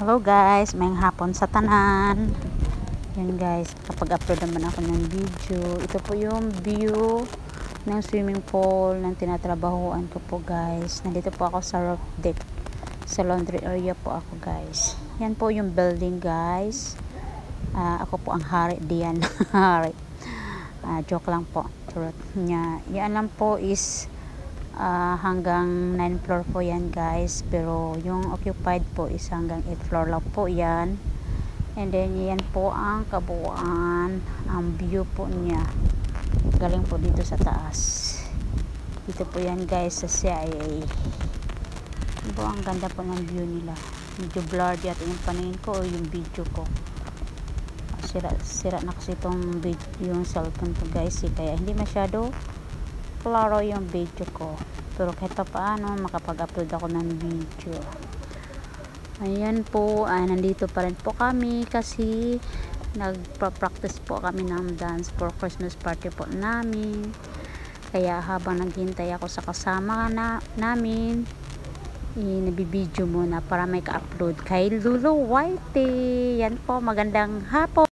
Hello guys, mayang hapon sa tanan. Yan guys, kapag upload naman ako ng video. Ito po yung view ng swimming pool ng tinatrabahuan ko po guys. Nandito po ako sa roof deck. Sa laundry area po ako guys. Yan po yung building guys. Ako po ang hari diyan. Hari. Joke lang po. Yan lang po is hanggang 9 floor po yan guys, pero yung occupied po is hanggang 8 floor lang po yan. And then yan po ang kabuuan, ang view po niya galing po dito sa taas. Dito po yan guys sa CIA. Po, ang ganda po ng view nila. Medyo blurred yata yung paningin ko o yung video ko. Sira na kasi itong yung cellphone ko guys, kaya hindi masyado klaro yung video ko, pero kahit pa paano makapag-upload ako ng video. Ayan po, nandito pa rin po kami kasi nagpa-practice po kami ng dance for Christmas party po namin. Kaya habang naghintay ako sa kasama namin, nabibideo muna para may ka-upload kay Lulu Whitey. Yan po, magandang hapon.